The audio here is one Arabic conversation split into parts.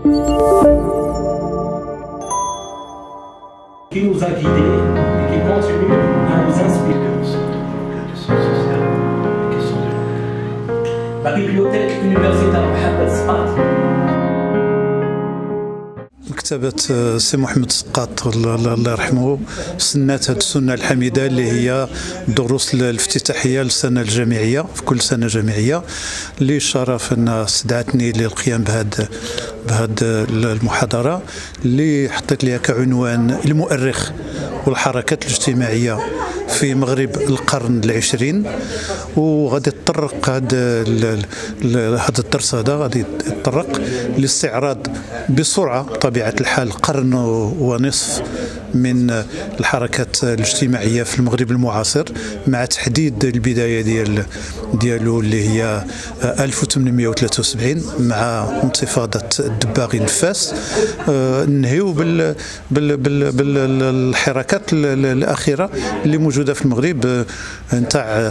qui nous a guidés et qui continue à nous inspirer. La bibliothèque universitaire Mohamed Sqat. مكتبة سي محمد سقاط الله يرحمه سنات هذه السنة الحميدة اللي هي دروس الافتتاحية للسنة الجامعية في كل سنة جامعية، اللي شرف أن استدعتني للقيام بهذه المحاضرة اللي حطيت لها كعنوان المؤرخ والحركات الاجتماعية في مغرب القرن العشرين. وغادي يتطرق هذا الدرس غادي يتطرق لاستعراض بسرعة بطبيعة الحال قرن ونصف من الحركات الاجتماعية في المغرب المعاصر، مع تحديد البداية ديالو اللي هي 1873 مع انتفاضة الدباغي نفاس. نهيو بالحركات الأخيرة اللي موجودة في المغرب نتاع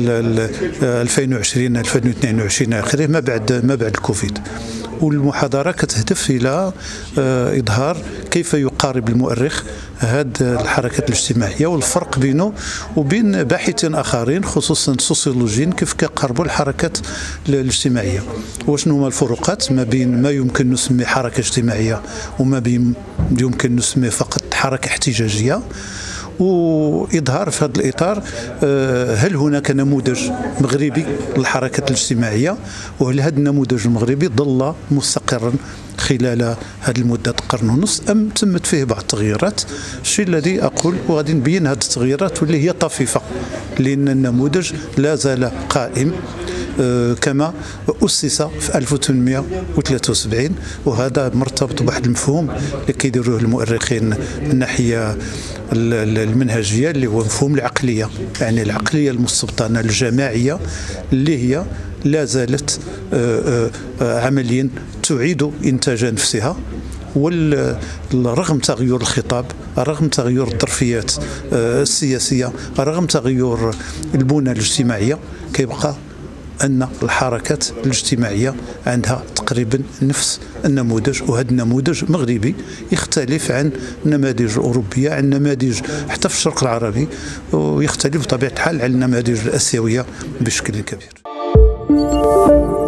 2020 2022 آخره ما بعد الكوفيد. والمحاضرة كتهدف إلى إظهار كيف يقارب المؤرخ هذه الحركات الاجتماعية والفرق بينه وبين باحثين آخرين خصوصا سوسيولوجيين كيف كيقاربوا الحركات الاجتماعية، وشنو هما الفروقات ما بين ما يمكن نسمي حركة اجتماعية وما بين يمكن نسمي فقط حركة احتجاجية. وإظهار في هذا الإطار هل هناك نموذج مغربي للحركات الاجتماعية، وهل هذا النموذج المغربي ظل مستقرا خلال هذه المدة قرن ونص أم تمت فيه بعض التغييرات. الشيء الذي أقول وغادي نبين هذه التغييرات واللي هي طفيفة، لأن النموذج لا زال قائم كما أسس في 1873، وهذا مرتبط بواحد المفهوم اللي كيديروه المؤرخين من الناحية المنهجية اللي هو مفهوم العقلية، يعني العقلية المستبطنة الجماعية اللي هي لا زالت عمليا تعيد إنتاج نفسها. ورغم تغير الخطاب، رغم تغير الظرفيات السياسية، رغم تغير البنى الاجتماعية، كيبقى أن الحركات الاجتماعية عندها تقريبا نفس النموذج، وهذا النموذج مغربي يختلف عن النماذج الأوروبية، عن نماذج حتى في الشرق العربي، ويختلف بطبيعة الحال عن النماذج الآسيوية بشكل كبير.